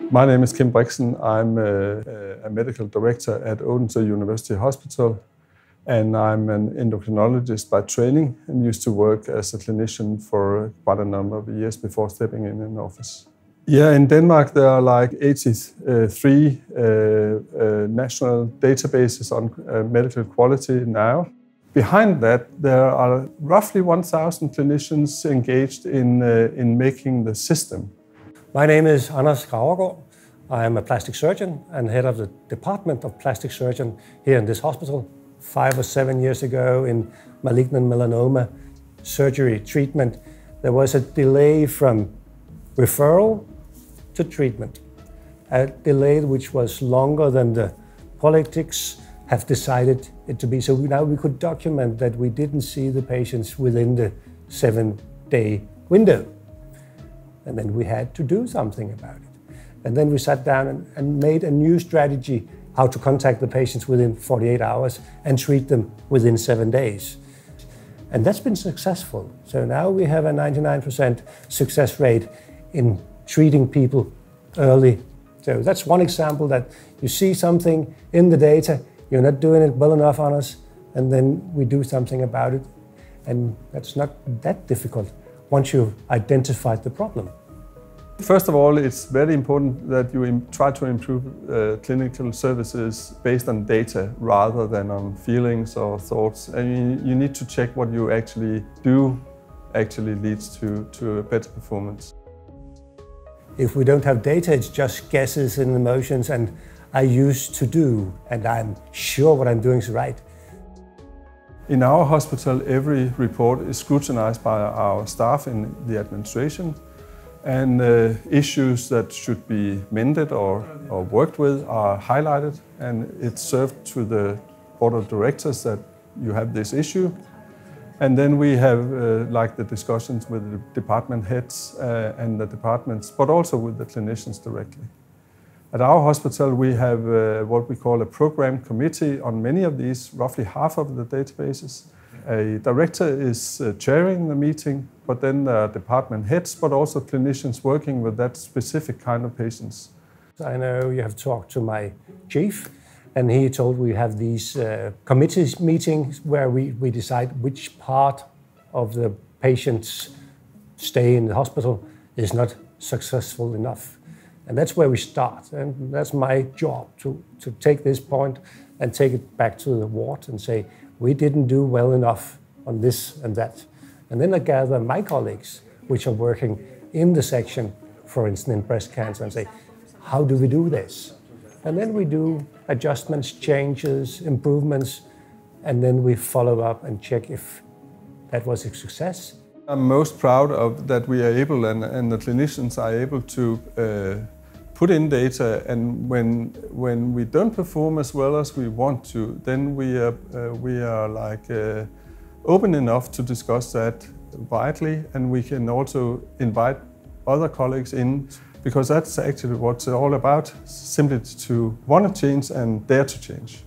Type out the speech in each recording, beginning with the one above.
My name is Kim Brixen. I'm a medical director at Odense University Hospital, and I'm an endocrinologist by training and used to work as a clinician for quite a number of years before stepping in an office. Yeah, in Denmark there are like 83 national databases on medical quality now. Behind that, there are roughly 1,000 clinicians engaged in making the system. My name is Anders Gravergaard. I am a plastic surgeon and head of the Department of Plastic Surgeon here in this hospital. 5 or 7 years ago in malignant melanoma surgery treatment, there was a delay from referral to treatment. A delay which was longer than the politics have decided it to be. So now we could document that we didn't see the patients within the 7-day window. And then we had to do something about it. And then we sat down and made a new strategy how to contact the patients within 48 hours and treat them within 7 days. And that's been successful. So now we have a 99% success rate in treating people early. So that's one example that you see something in the data, you're not doing it well enough on us, and then we do something about it. And that's not that difficult once you've identified the problem. First of all, it's very important that you try to improve clinical services based on data rather than on feelings or thoughts. I mean, you need to check what you actually do actually leads to a better performance. If we don't have data, it's just guesses and emotions, and I used to do, and I'm sure what I'm doing is right. In our hospital, every report is scrutinized by our staff in the administration, and issues that should be mended or worked with are highlighted, and it's served to the board of directors that you have this issue. And then we have like the discussions with the department heads and the departments, but also with the clinicians directly. At our hospital, we have what we call a program committee on many of these, roughly half of the databases. A director is chairing the meeting, but then there are department heads, but also clinicians working with that specific kind of patients. I know you have talked to my chief, and he told we have these committees meetings where we decide which part of the patient's stay in the hospital is not successful enough. And that's where we start. And that's my job, to take this point and take it back to the ward and say, we didn't do well enough on this and that. And then I gather my colleagues, which are working in the section, for instance, in breast cancer, and say, how do we do this? And then we do adjustments, changes, improvements, and then we follow up and check if that was a success. I'm most proud of that we are able, and the clinicians are able to put in data, and when we don't perform as well as we want to, then we are like open enough to discuss that widely, and we can also invite other colleagues in, because that's actually what it's all about, simply to want to change and dare to change.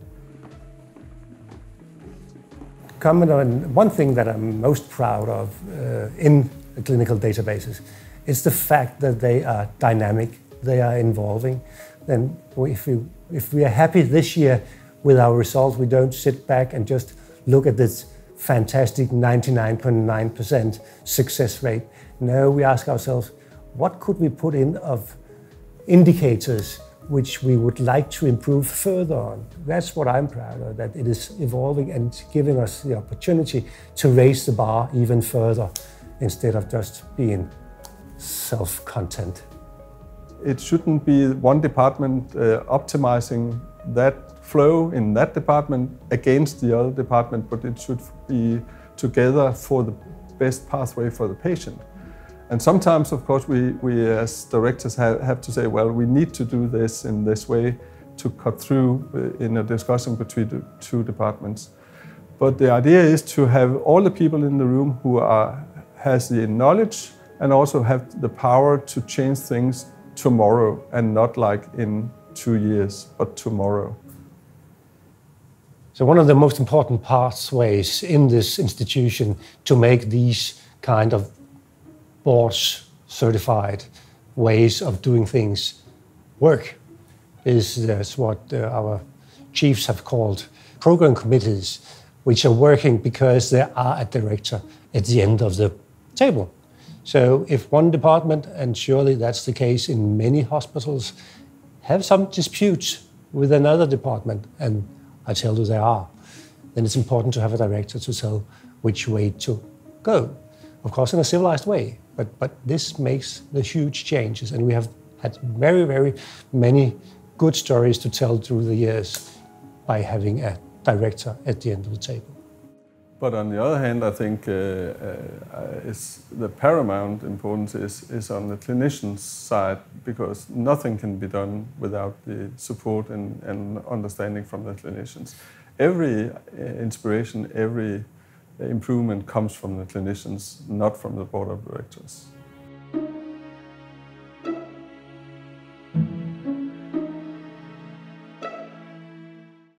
Comment on one thing that I'm most proud of in the clinical databases is the fact that they are dynamic, they are evolving. Then if we are happy this year with our results, we don't sit back and just look at this fantastic 99.9% success rate. No, we ask ourselves, what could we put in of indicators which we would like to improve further on? That's what I'm proud of, that it is evolving and giving us the opportunity to raise the bar even further instead of just being self-content. It shouldn't be one department optimizing that flow in that department against the other department, but it should be together for the best pathway for the patient. And sometimes, of course, we as directors have to say, well, we need to do this in this way to cut through in a discussion between the two departments. But the idea is to have all the people in the room who has the knowledge and also have the power to change things tomorrow, and not like in 2 years, but tomorrow. So one of the most important pathways in this institution to make these kind of boards certified ways of doing things work is what our chiefs have called program committees, which are working because there are a director at the end of the table. So if one department, and surely that's the case in many hospitals, have some disputes with another department, and I tell you there are, then it's important to have a director to tell which way to go. Of course, in a civilized way, but this makes the huge changes, and we have had very, very many good stories to tell through the years by having a director at the end of the table. But on the other hand, I think the paramount importance is on the clinician's side, because nothing can be done without the support and understanding from the clinicians. Every inspiration, every improvement comes from the clinicians, not from the board of directors.